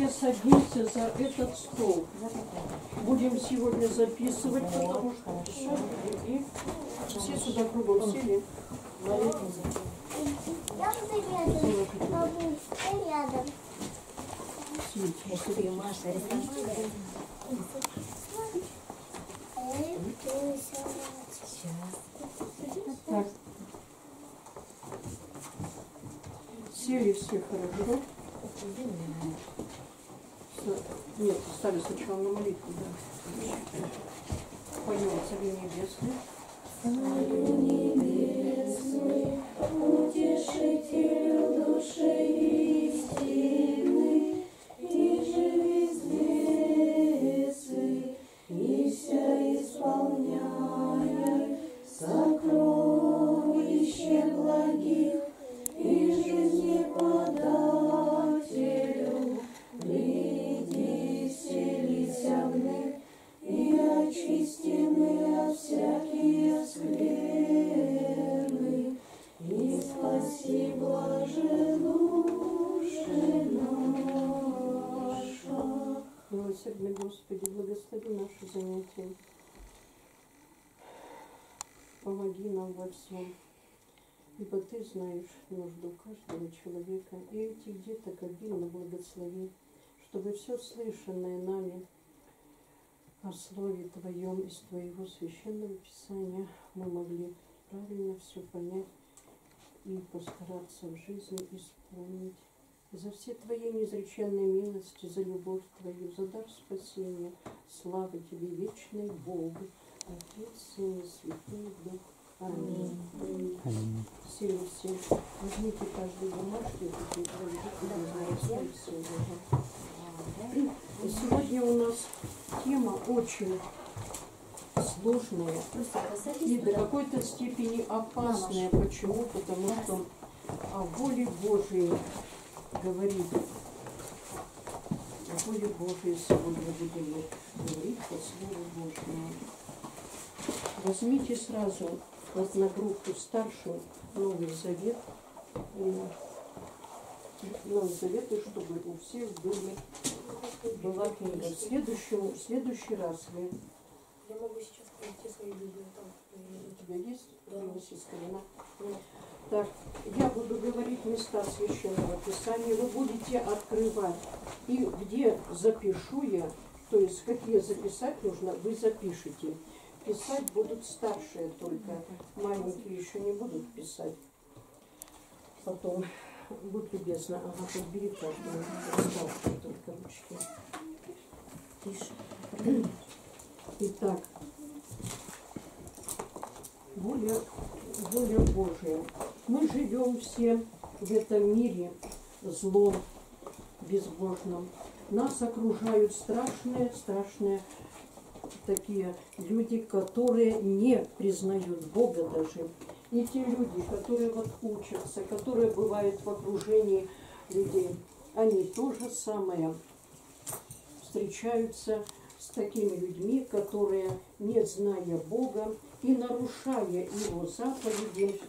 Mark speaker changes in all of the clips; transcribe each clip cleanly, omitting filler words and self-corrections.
Speaker 1: садимся за этот стол. Будем сегодня записывать, потому что и все сюда кругом сели.
Speaker 2: Я буду рядом. Бабуль, я рядом.
Speaker 1: Так. Сели все хорошо. Нет, ставлю сначала на молитву, да. Поем Царю Небесный. Царю Небесный, утешителю души истины, и же вездесы, и вся исполняя сокровище благих, и жизни подателю, приди, вселися в них, и очистены от всякие скверны, и спаси, блаже души наша. Милосердный Господи, благослови наше занятие. Помоги нам во всем, ибо Ты знаешь нужду каждого человека, и этих деток обильно благослови, чтобы все слышанное нами о Слове Твоем из Твоего Священного Писания мы могли правильно все понять и постараться в жизни исполнить. За все Твои неизреченные милости, за любовь Твою, за дар спасения, слава Тебе, вечный Бог, Отец, Сын и Святой Дух. Аминь. Аминь. Все. Возьмите каждую бумажку и сегодня у нас тема очень сложная и до какой-то степени опасная. Почему? Потому что о воле Божией говорит. О воле Божией сегодня будем говорить по Слову Божьему. Возьмите сразу вот на группу старшую Новый Завет. Новый Завет, и чтобы у всех была книга. В следующий раз вы...
Speaker 3: Я могу сейчас найти свои видео там.
Speaker 1: У тебя есть? Да. Так, я буду говорить места Священного Писания, вы будете открывать. И где запишу я, то есть какие записать нужно, вы запишите. Писать будут старшие только, маленькие еще не будут писать. Потом, будь любезна, ага, подбери каждую, старшую только ручки. Тише. Итак, воля Божия. Мы живем все в этом мире злом, безбожном. Нас окружают страшные такие люди, которые не признают Бога даже. И те люди, которые вот учатся, которые бывают в окружении людей, они то же самое встречаются с такими людьми, которые, не зная Бога и нарушая Его заповеди,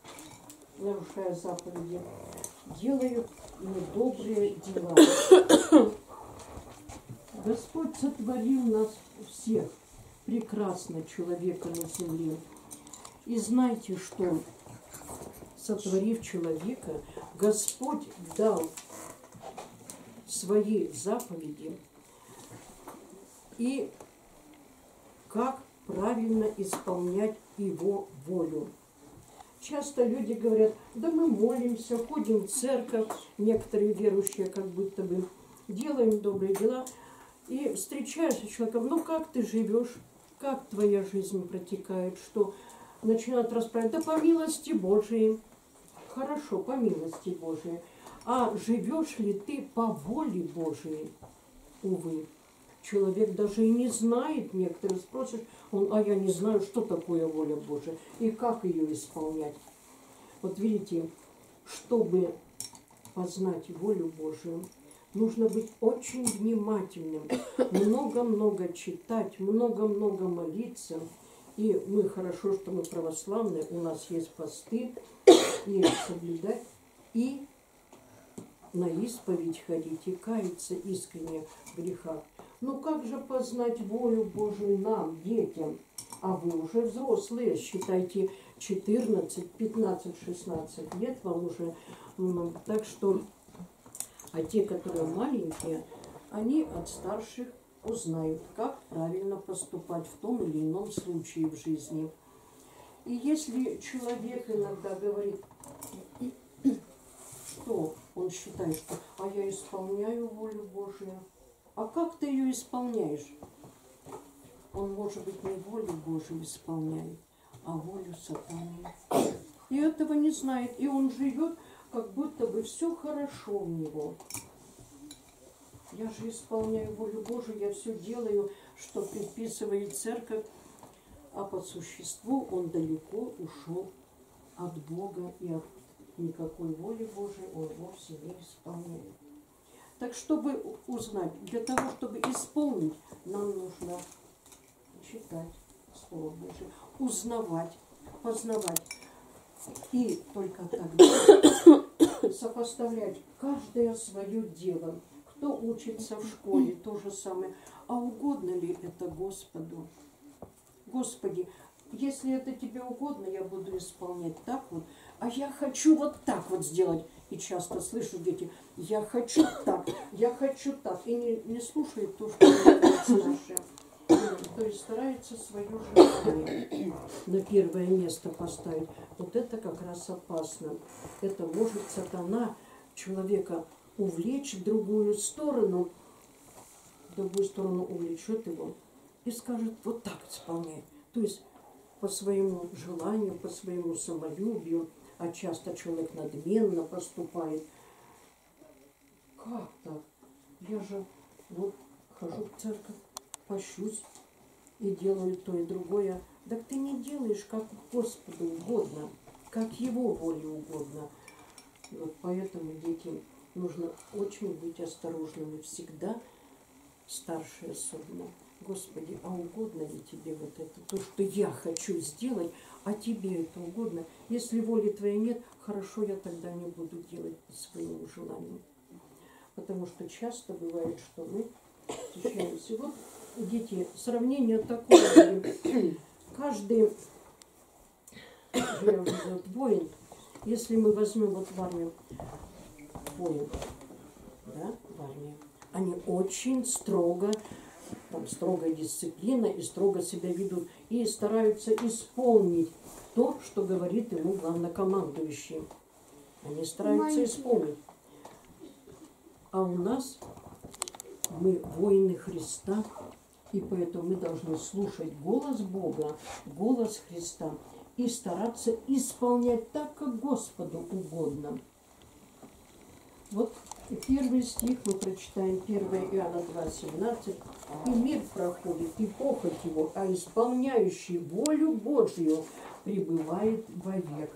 Speaker 1: делают недобрые дела. Господь сотворил нас всех, прекрасно человека на земле. И знайте, что, сотворив человека, Господь дал свои заповеди и как правильно исполнять Его волю. Часто люди говорят, да мы молимся, ходим в церковь, некоторые верующие как будто бы делаем добрые дела, и встречаешься с человеком, ну как ты живешь, как твоя жизнь протекает, что начинают расспрашивать, да по милости Божией. Хорошо, по милости Божией. А живешь ли ты по воле Божией? Увы. Человек даже и не знает, некоторые спросят, а я не знаю, что такое воля Божия и как ее исполнять. Вот видите, чтобы познать волю Божию, нужно быть очень внимательным, много-много читать, много-много молиться. И мы, хорошо, что мы православные, у нас есть посты, и соблюдать, и на исповедь ходить и каяться искренне в грехах. Ну как же познать волю Божию нам, детям? А вы уже взрослые, считайте, 14, 15, 16 лет вам уже. Так что, а те, которые маленькие, они от старших узнают, как правильно поступать в том или ином случае в жизни. И если человек иногда говорит, что он считает, что «а я исполняю волю Божию», а как ты ее исполняешь? Он, может быть, не волю Божию исполняет, а волю сатаны. И этого не знает. И он живет, как будто бы все хорошо у него. Я же исполняю волю Божию, я все делаю, что предписывает церковь, а по существу он далеко ушел от Бога и от никакой воли Божией он вовсе не исполняет. Так, чтобы узнать, для того, чтобы исполнить, нам нужно читать Слово Божие, узнавать, познавать. И только тогда сопоставлять каждое свое дело. Кто учится в школе, то же самое. А угодно ли это Господу? Господи, если это тебе угодно, я буду исполнять так вот, а я хочу вот так вот сделать. И часто слышу дети, я хочу так, и не слушают то, что говорят старшие. То есть стараются свое желание на первое место поставить. Вот это как раз опасно. Это может сатана человека увлечь в другую сторону увлечет его и скажет, вот так исполняй. То есть по своему желанию, по своему самолюбию, а часто человек надменно поступает. Как так? Я же вот хожу в церковь, пощусь и делаю то и другое. Так ты не делаешь, как Господу угодно, как Его воле угодно. Вот поэтому детям нужно очень быть осторожными всегда, старшие особенно. Господи, а угодно ли тебе вот это? То, что я хочу сделать, а тебе это угодно? Если воли твоей нет, хорошо, я тогда не буду делать по своему желанию. Потому что часто бывает, что мы встречаемся. Вот, дети, сравнение такое. Каждый воин, если мы возьмем вот в армию воин, да, в армии, они очень строго, там строгая дисциплина и строго себя ведут и стараются исполнить то, что говорит ему главнокомандующий. Они стараются исполнить. А у нас мы воины Христа, и поэтому мы должны слушать голос Бога, голос Христа и стараться исполнять так, как Господу угодно. Вот первый стих мы прочитаем, 1 Иоанна 2,17. «И мир проходит, и похоть его, а исполняющий волю Божью пребывает вовек».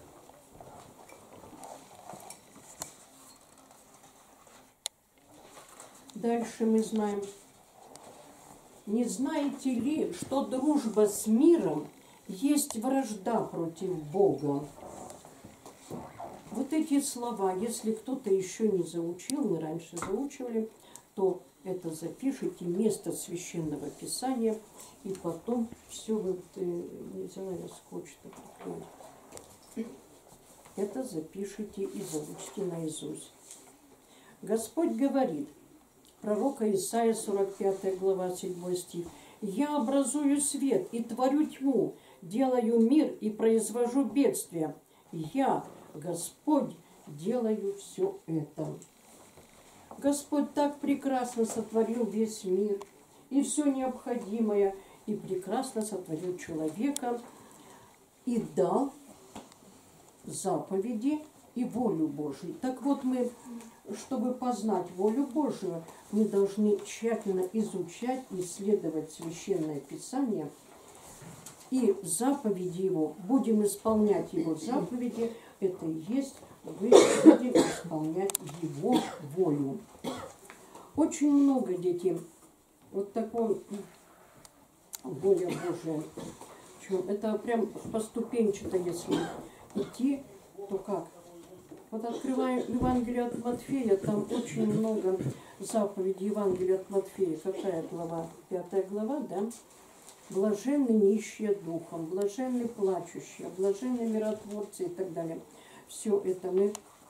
Speaker 1: Дальше мы знаем. «Не знаете ли, что дружба с миром есть вражда против Бога?» Вот эти слова, если кто-то еще не заучил, мы раньше заучивали, то это запишите, место Священного Писания, и потом все вы, не взяла я скотч-то приклеить. Это запишите и заучите наизусть. Господь говорит, пророка Исаия, 45 глава, 7 стих, «Я образую свет и творю тьму, делаю мир и произвожу бедствия. Я, Господь, делаю все это». Господь так прекрасно сотворил весь мир и все необходимое, и прекрасно сотворил человека, и дал заповеди и волю Божию. Так вот мы, чтобы познать волю Божию, мы должны тщательно изучать и исследовать Священное Писание, и заповеди Его, будем исполнять Его заповеди, это и есть, мы будем исполнять Его волю. Очень много детей вот такой воля Божия. Это прям поступенчато, если идти, то как? Вот открываем Евангелие от Матфея, там очень много заповедей Евангелия от Матфея. Какая глава? 5 глава, да? Блаженны нищие духом, блаженны плачущие, блаженны миротворцы и так далее. Все это мы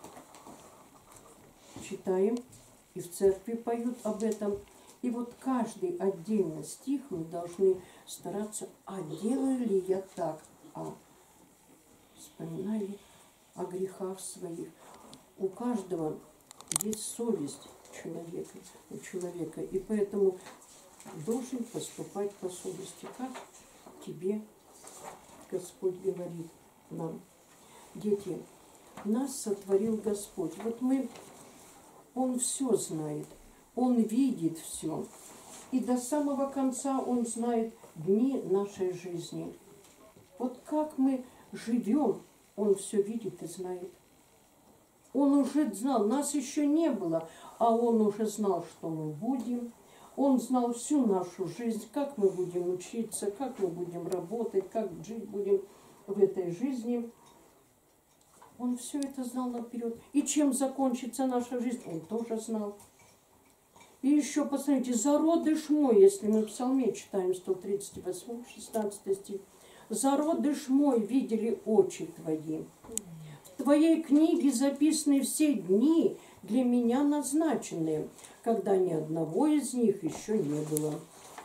Speaker 1: читаем, и в церкви поют об этом. И вот каждый отдельный стих мы должны стараться, а делаю ли я так, вспоминаю о грехах своих. У каждого есть совесть у человека, и поэтому должен поступать по совести, как тебе Господь говорит нам. Дети, нас сотворил Господь. Вот Он все знает, Он видит все. И до самого конца Он знает дни нашей жизни. Вот как мы живем, Он все видит и знает. Он уже знал, нас еще не было, а Он уже знал, что мы будем. Он знал всю нашу жизнь, как мы будем учиться, как мы будем работать, как жить будем в этой жизни. Он все это знал наперед. И чем закончится наша жизнь, Он тоже знал. И еще, посмотрите, зародыш мой, если мы в Псалме читаем 138, 16 стих. Зародыш мой видели очи Твои. В Твоей книге записаны все дни, для меня назначенные, когда ни одного из них еще не было.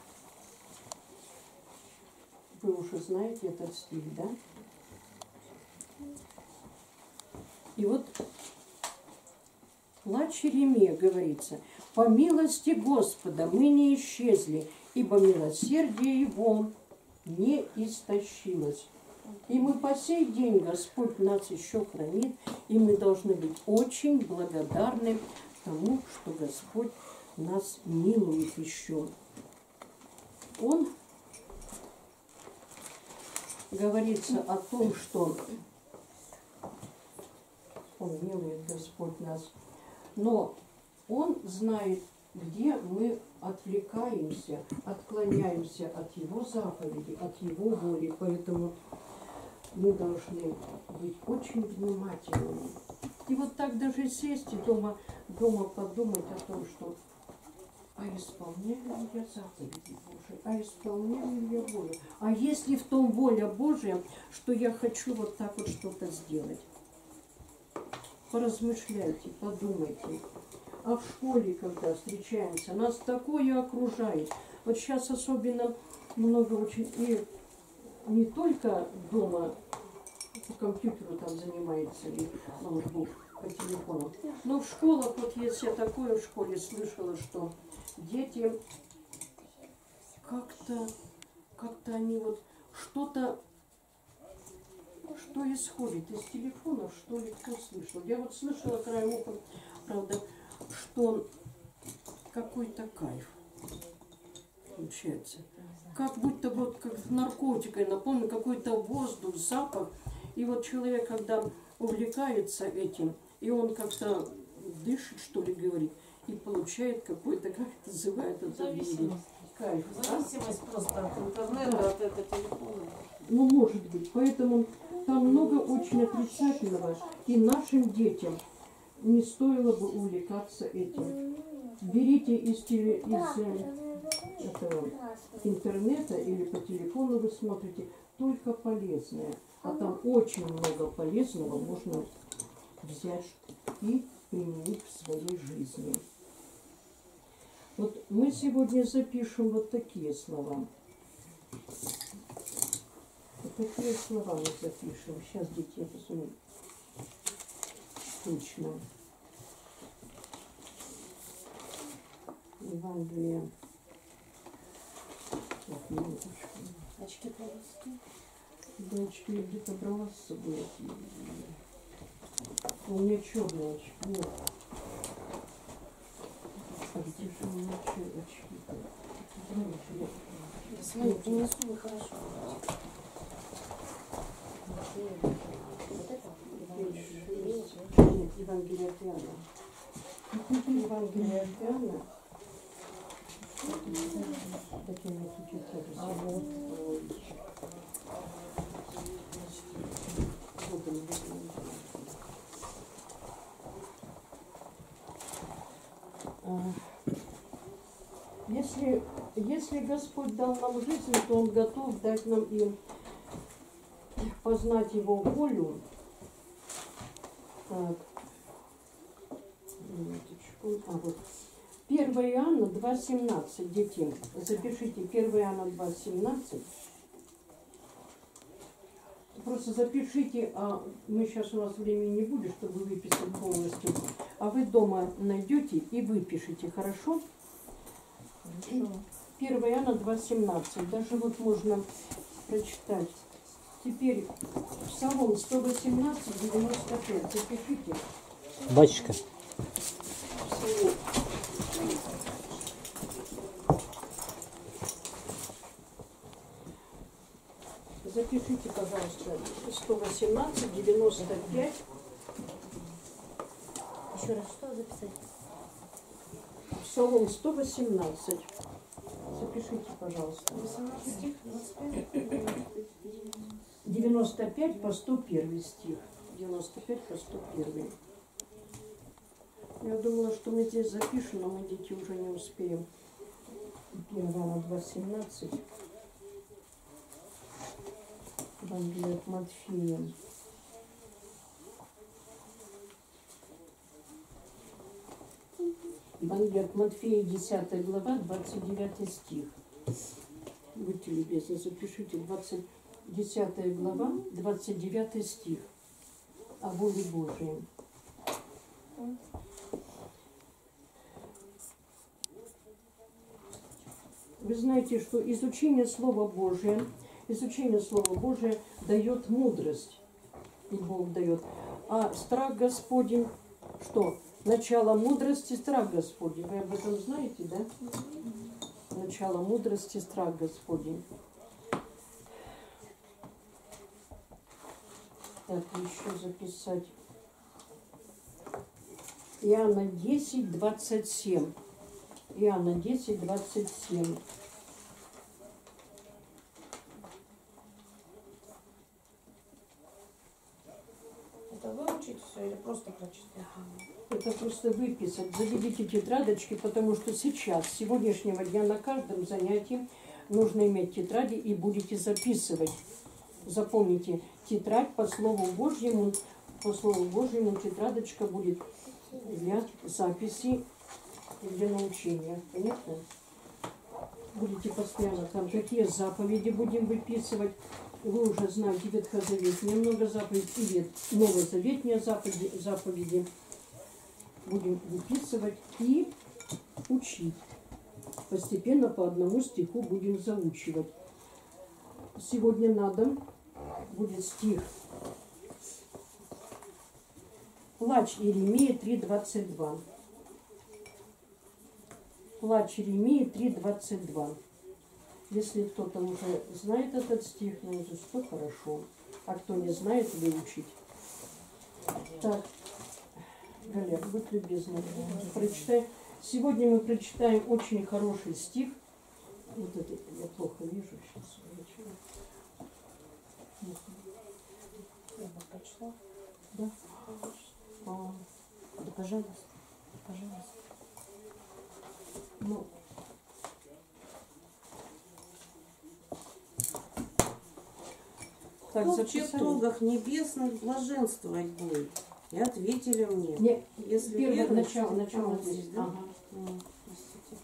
Speaker 1: Вы уже знаете этот стих, да? И вот плач Иеремия говорится: по милости Господа мы не исчезли, ибо милосердие Его не истощилось. И мы по сей день, Господь нас еще хранит, и мы должны быть очень благодарны тому, что Господь нас милует еще. Он говорится о том, что Он милует, Господь нас, но Он знает, где мы отвлекаемся, отклоняемся от Его заповеди, от Его воли, поэтому мы должны быть очень внимательными. И вот так даже сесть и дома подумать о том, что исполняю ли я заповеди Божии, исполняю ли я волю. А если в том воля Божия, что я хочу вот так вот что-то сделать? Поразмышляйте, подумайте. А в школе, когда встречаемся, нас такое окружает. Вот сейчас особенно много очень, и не только дома по компьютеру там занимается, или ноутбук, по телефону, но в школах, вот если я такое в школе слышала, что дети как-то они вот что-то, что исходит из телефона, что ли, кто слышал. Я вот слышала краем уха, правда, что какой-то кайф получается. Как будто вот как наркотикой, напомню, какой-то воздух, запах. И вот человек, когда увлекается этим, и он как-то дышит, что ли, говорит, и получает какой-то, как называют это, кайф.
Speaker 4: Зависимость просто от интернета, да, от этого телефона.
Speaker 1: Ну, может быть. Поэтому там много очень отрицательного. И нашим детям не стоило бы увлекаться этим. Берите из этого интернета или по телефону вы смотрите только полезное. А там очень много полезного можно взять и применить в своей жизни. Вот мы сегодня запишем вот такие слова. Вот такие слова мы запишем. Сейчас, дети, я посмотрю. Точно. Евангелие. Так, минуточку.
Speaker 4: Очки полоски.
Speaker 1: Да, очки я где-то брала с собой. У меня черные очки. Вот. А где же у меня очки?
Speaker 4: Смотри, принесу нехорошо.
Speaker 1: Нет, Евангелие от Иоанна. Евангелие от Иоанна. А вот. Если Господь дал нам жизнь, то Он готов дать нам и познать Его волю. Так. Минуточку. Вот. 1 Иоанна 2,17, дети. Запишите 1 Иоанна 2,17. Просто запишите, а мы сейчас, у нас времени не будет, чтобы выписать полностью. А вы дома найдете и выпишите, хорошо?
Speaker 4: Хорошо.
Speaker 1: 1 Иоанна 2,17. Даже вот можно прочитать. Теперь Псалом 118, 95. Запишите.
Speaker 5: Батюшка,
Speaker 1: Псалом. Запишите, пожалуйста, 118, 95.
Speaker 2: Еще раз, что записать?
Speaker 1: Псалом 118. Запишите, пожалуйста.
Speaker 3: 18 стих, 25.
Speaker 1: 95 по 101 стих. 95 по 101. Я думала, что мы здесь запишем, но мы, дети, уже не успеем. 1 Иоанна 2,17. Евангелие от Матфея. Евангелие от Матфея, 10 глава, 29 стих. Будьте любезны, запишите 10 глава, 29 стих. О воле Божией. Вы знаете, что изучение Слова Божия дает мудрость. И Бог дает. А страх Господень, что? Начало мудрости, страх Господень. Вы об этом знаете, да? Начало мудрости, страх Господень. Так, еще записать. Иоанна 10, 27. Иоанна 10, 27.
Speaker 3: Это выучить все или просто прочитать?
Speaker 1: Это просто выписать. Заведите тетрадочки, потому что сейчас, с сегодняшнего дня, на каждом занятии нужно иметь тетради и будете записывать. Запомните, тетрадь по Слову Божьему тетрадочка будет для записи и для научения. Понятно? Будете постоянно там, какие заповеди будем выписывать. Вы уже знаете ветхозаветные много заповедей и новозаветные заповеди. Будем выписывать и учить. Постепенно по одному стиху будем заучивать. Сегодня на дом будет стих. Плач Иеремии 3:22. Плач Иеремии 3:22. Если кто-то уже знает этот стих, ну, то хорошо. А кто не знает, выучить. Так, Галя, будь любезна, прочитай. Сегодня мы прочитаем очень хороший стих. Вот это я плохо вижу сейчас.
Speaker 3: Я бы прочла.
Speaker 1: Да?
Speaker 2: Да, пожалуйста. Пожалуйста.
Speaker 1: Ну, так,
Speaker 4: Кто в
Speaker 1: записали?
Speaker 4: чертогах небесных блаженствовать будет? И ответили мне.
Speaker 1: Не,
Speaker 4: Если
Speaker 1: первое
Speaker 4: веруешь,
Speaker 1: начало
Speaker 4: вот
Speaker 1: здесь, да?
Speaker 4: Ага. Простите.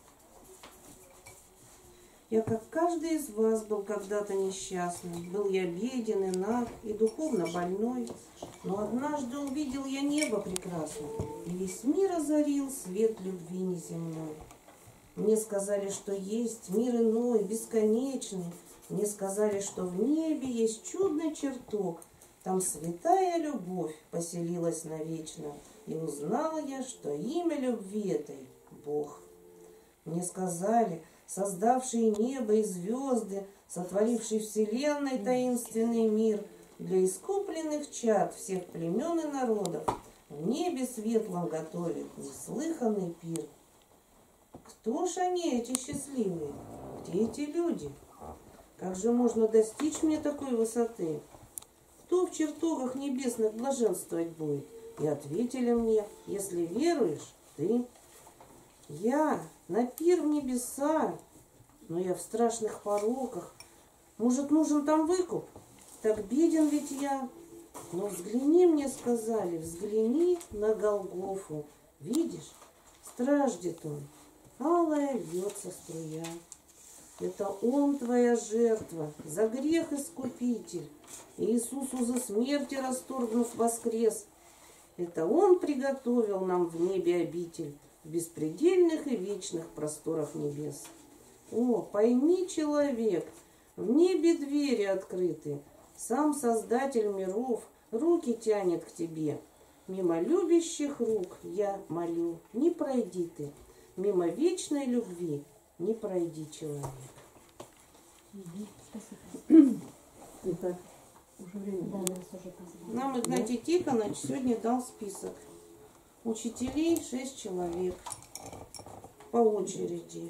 Speaker 4: Я, как каждый из вас, был когда-то несчастным. Был я беден и наг, и духовно больной. Но однажды увидел я небо прекрасное, и весь мир озарил свет любви неземной. Мне сказали, что есть мир иной, бесконечный. Мне сказали, что в небе есть чудный чертог. Там святая любовь поселилась навечно. И узнала я, что имя любви этой — Бог. Мне сказали, создавший небо и звезды, сотворивший вселенной таинственный мир, для искупленных чад всех племен и народов в небе светлом готовит неслыханный пир. Кто ж они, эти счастливые? Где эти люди? Как же можно достичь мне такой высоты? Кто в чертогах небесных блаженствовать будет? И ответили мне, если веруешь, ты. Я на пир в небеса, но я в страшных пороках. Может, нужен там выкуп? Так беден ведь я. Но взгляни, мне сказали, взгляни на Голгофу. Видишь, страждет он, алая льется струя. Это он твоя жертва, за грех искупитель. Иисусу за смерти расторгнув воскрес. Это он приготовил нам в небе обитель, в беспредельных и вечных просторах небес. О, пойми, человек, в небе двери открыты, сам Создатель миров руки тянет к тебе. Мимо любящих рук я молю, не пройди ты, мимо вечной любви не пройди, человек.
Speaker 2: Спасибо.
Speaker 1: Итак, уже время.
Speaker 2: Да, нас уже позвали.
Speaker 4: Нам Игнатий Тихонович сегодня дал список. Учителей 6 человек по очереди.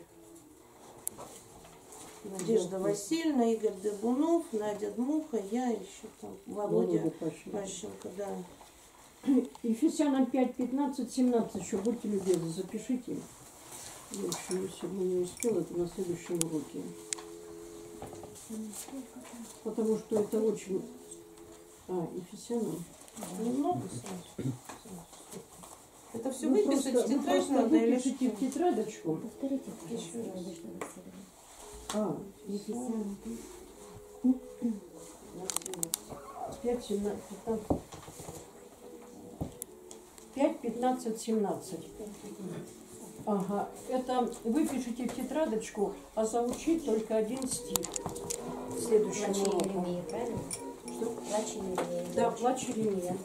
Speaker 4: Надежда Васильевна, Игорь Дыбунов, Надя Дмуха, я еще там, Володя Пащенко, да.
Speaker 1: Ефесянам 5, 15, 17 еще, будьте любезны, запишите. Я еще сегодня не успела, это на следующем уроке. Потому что это очень... Ефесянам.
Speaker 4: Немного сразу. Это все
Speaker 1: Ну,
Speaker 4: выписать в тетрадь
Speaker 1: просто
Speaker 4: надо или
Speaker 1: выпишите в
Speaker 4: что?
Speaker 1: тетрадочку.
Speaker 2: Повторите, пожалуйста,
Speaker 4: Еще раз.
Speaker 2: Надежда Васильевна. Ефесянам
Speaker 1: 5, 17, 15. 5, 15, 17. Ага, это выпишите в тетрадочку, а заучить только один стих. Следующему
Speaker 2: Плач
Speaker 1: уроку.
Speaker 2: Еремии, правильно?
Speaker 1: Что?
Speaker 2: Плач Еремии.
Speaker 1: Да, плач Еремия.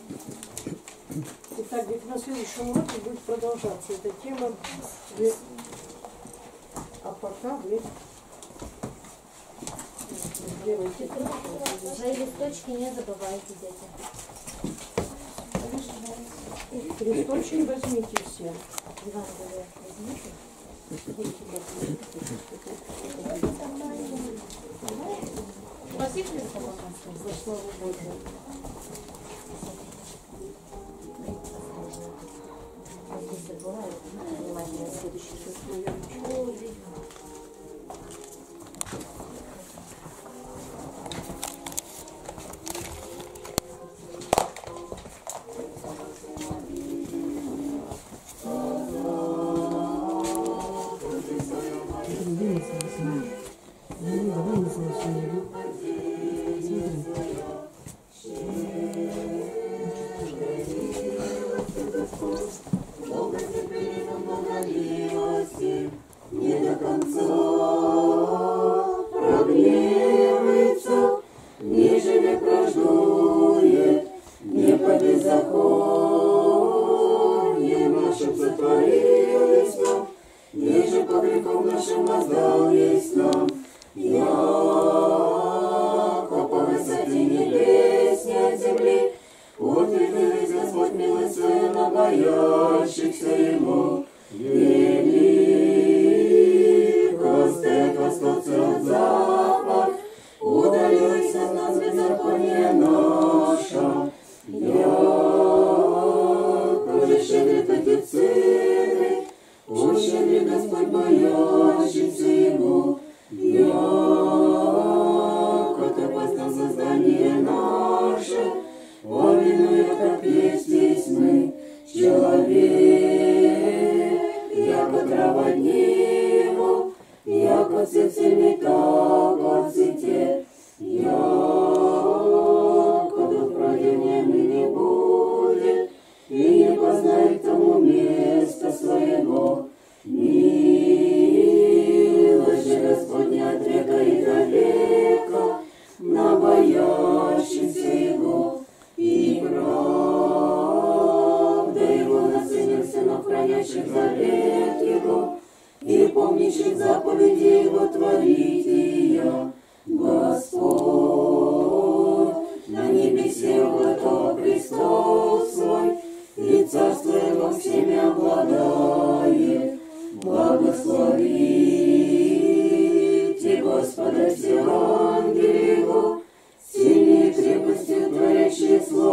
Speaker 1: Итак, ведь на следующем уроке будет продолжаться эта тема. А пока вы делаете.
Speaker 2: Свои листочки не забывайте, дети.
Speaker 1: Листочки возьмите все.
Speaker 2: Евангелие возьмите.
Speaker 3: Спасибо.
Speaker 1: За славу Божию.
Speaker 2: Здесь забывают. Внимательно, следующий шаг.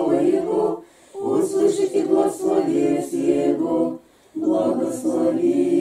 Speaker 5: Услышите глаз словес Его, благослови.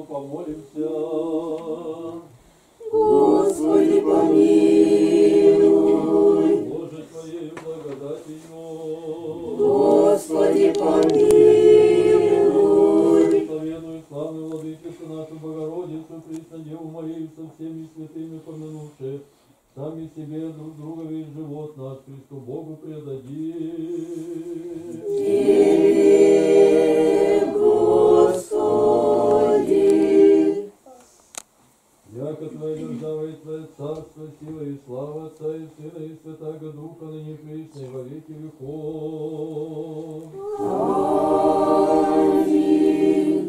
Speaker 5: Господу помолимся.
Speaker 6: Господи, помилуй.
Speaker 5: Боже Твоей благодатью.
Speaker 6: Господи, помилуй.
Speaker 5: Благословенную славную владычицу нашу Богородицу, Преснодеву Марию со всеми святыми помянувши, сами себе друг друга весь живот наш Христу Богу предадим.
Speaker 6: Тебе, Господи.
Speaker 5: Яко Твоя держава и Твое царство, сила и слава Отца и Сына и Святаго Духа, ныне присно и во веки веков.
Speaker 6: Аминь.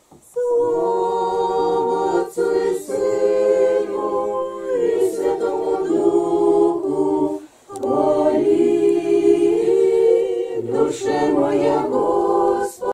Speaker 6: Слава Отцу и Сыну и Святому Духу. Моли, душе моя, Господи.